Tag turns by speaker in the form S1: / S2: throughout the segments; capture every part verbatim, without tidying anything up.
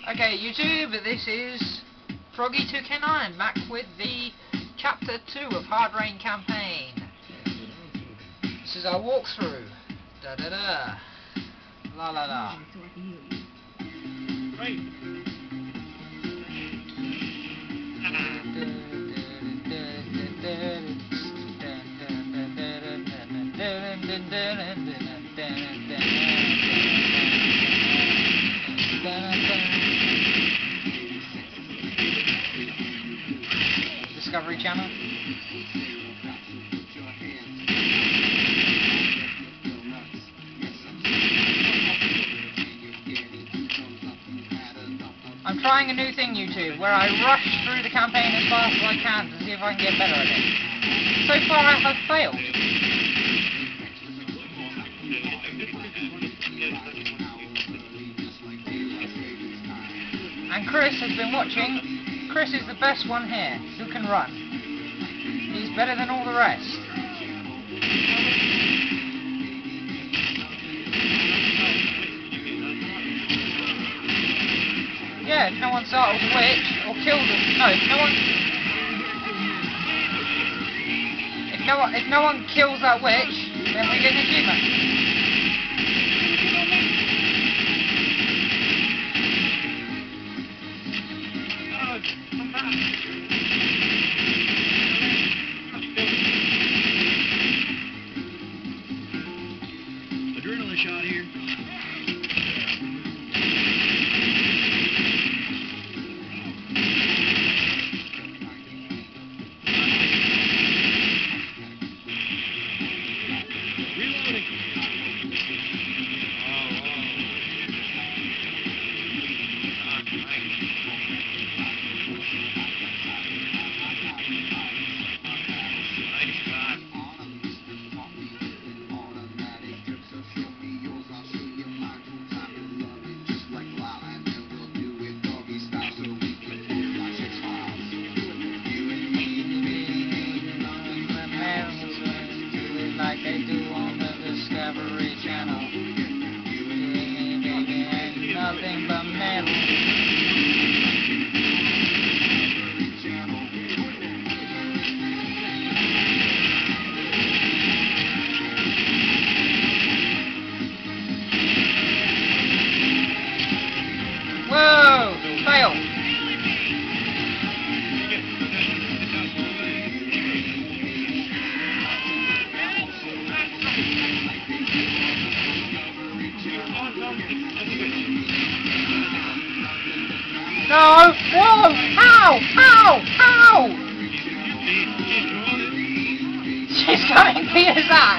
S1: Okay, YouTube, this is Froggy two K nine back with the Chapter two of Hard Rain Campaign. This is our walkthrough. Da da da. La la la.
S2: Right.
S1: Discovery Channel. I'm trying a new thing, YouTube, where I rush through the campaign as fast as I can to see if I can get better at it. So far I have failed. And Chris has been watching. Chris is the best one here, who can run. He's better than all the rest. Yeah, if no one startles a witch, or kills them. No, if no one... If no one, if no one kills that witch, then we get an achievement.
S2: Adrenaline shot here. Reloading.
S1: Like they do on the Discovery Channel. Ain't nothing but metal. Whoa! Fail! No! Whoa! Ow! Ow! Ow! She's coming for your Zach!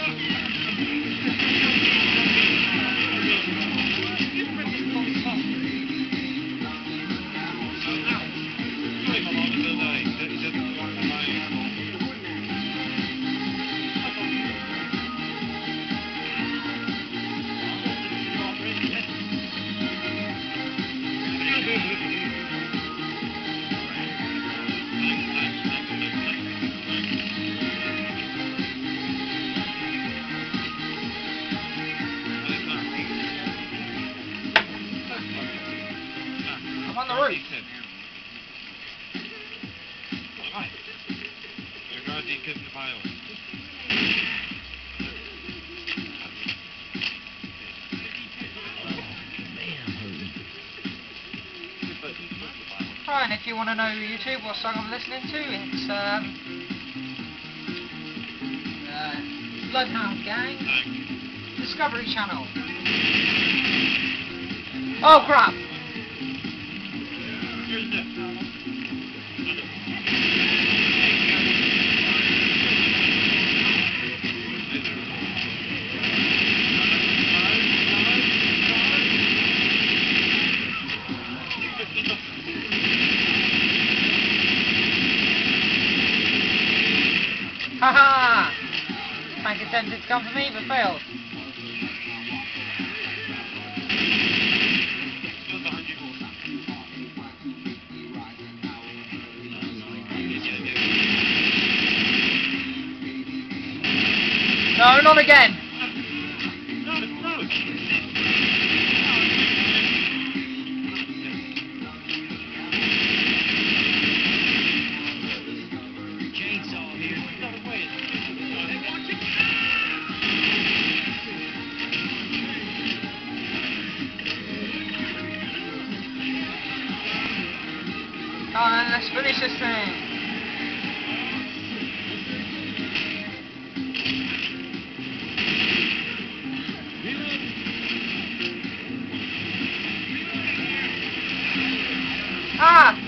S1: I'm on the roof. Right, and if you want to know YouTube what song I'm listening to, it's um, uh, Bloodhound Gang, Discovery Channel. Oh crap! Haha! Tank attempted to come for me, but failed. No, not again! Come on, let's finish this thing. Ah!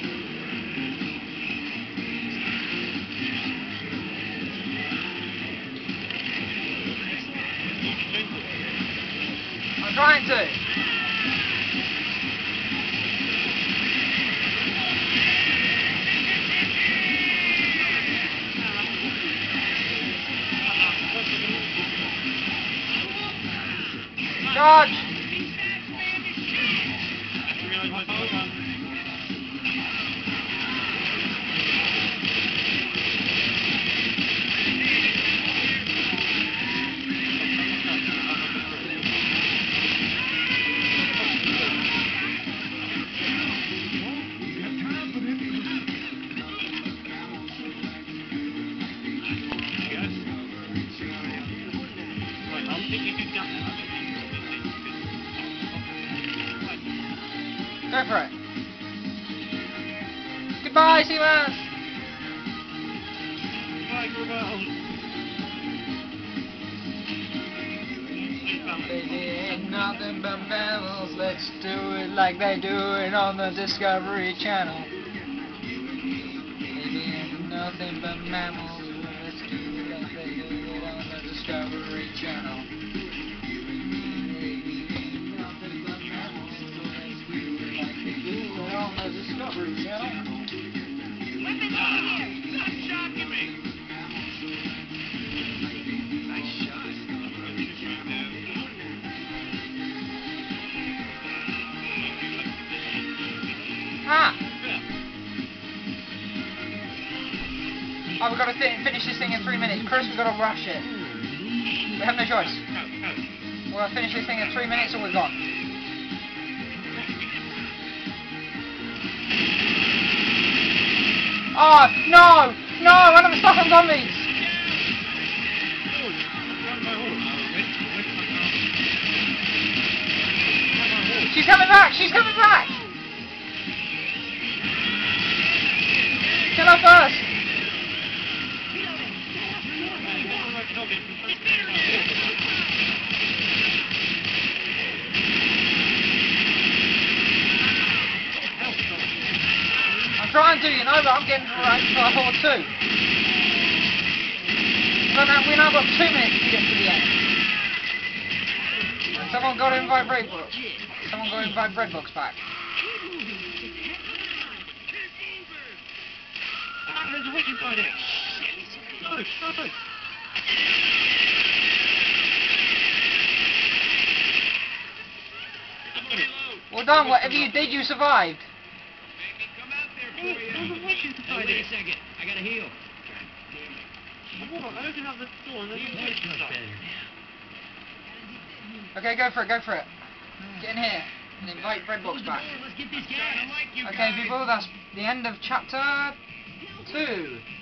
S1: I'm trying to. Charge! Go for it. Goodbye, Seamus! They ain't nothing but mammals, let's do it like they do it on the Discovery Channel. They ain't nothing but mammals, let's do it like they do it on the Discovery Channel. On the Discovery Channel.
S2: Weapons over here! Stop shocking me! Nice shot.
S1: Ah! Oh, we've got to fin finish this thing in three minutes. Chris, we've got to rush it. We have no choice. We'll finish this thing in three minutes or we're gone. Oh, no! No! One of the stuck on zombies! She's coming back! She's coming back! Kill her first! I'm trying to, you know, but I'm getting right for a horde too. So now, we now got two minutes to get to the end. Someone got to invite Breadbox. Someone got to invite Breadbox back.
S2: Ah, there's a witch inside it! No, no!
S1: Well done, whatever you did, you survived.
S2: Hey, there's a witch inside it! Wait a second, I gotta heal. Hold on, I opened up the door and there's a witch inside.
S1: Okay, go for it, go for it. Get in here and invite Breadbox back.
S2: Let's get these guys.
S1: Okay, people, that's the end of chapter two.